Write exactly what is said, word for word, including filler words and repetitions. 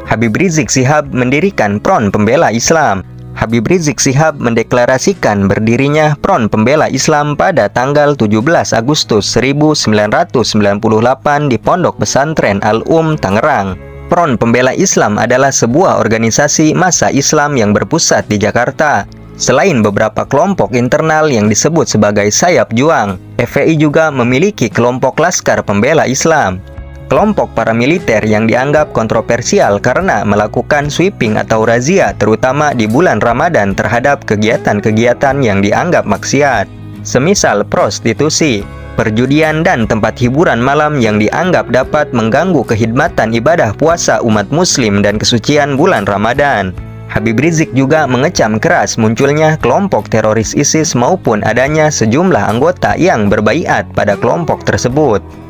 Habib Rizik Syihab mendirikan Front Pembela Islam. Habib Rizik Syihab mendeklarasikan berdirinya Front Pembela Islam pada tanggal tujuh belas Agustus seribu sembilan ratus sembilan puluh delapan di Pondok Pesantren Al-Um, Tangerang. Front Pembela Islam adalah sebuah organisasi massa Islam yang berpusat di Jakarta. Selain beberapa kelompok internal yang disebut sebagai sayap juang, F P I juga memiliki kelompok Laskar Pembela Islam. Kelompok paramiliter yang dianggap kontroversial karena melakukan sweeping atau razia terutama di bulan Ramadan terhadap kegiatan-kegiatan yang dianggap maksiat, semisal prostitusi, perjudian, dan tempat hiburan malam yang dianggap dapat mengganggu kekhidmatan ibadah puasa umat muslim dan kesucian bulan Ramadan. Habib Rizik juga mengecam keras munculnya kelompok teroris ISIS maupun adanya sejumlah anggota yang berbaiat pada kelompok tersebut.